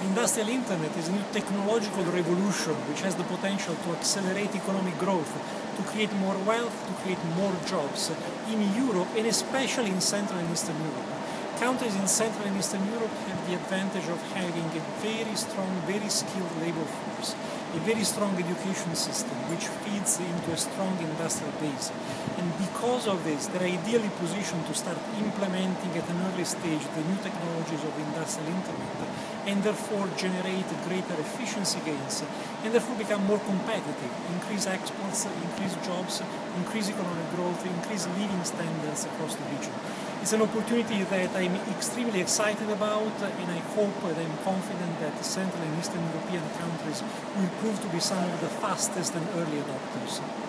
Industrial Internet is a new technological revolution which has the potential to accelerate economic growth, to create more wealth, to create more jobs in Europe and especially in Central and Eastern Europe. Countries in Central and Eastern Europe have the advantage of having a very strong, very skilled labor force, a very strong education system which feeds into a strong industrial base. And because of this, they're ideally positioned to start implementing at an early stage the new technologies of industrial internet and therefore generate greater efficiency gains and therefore become more competitive, increase exports, increase jobs, increase economic growth, increase living standards across the region. It's an opportunity that I'm extremely excited about, and I hope and I'm confident that Central and Eastern European countries will prove to be some of the fastest and early adopters.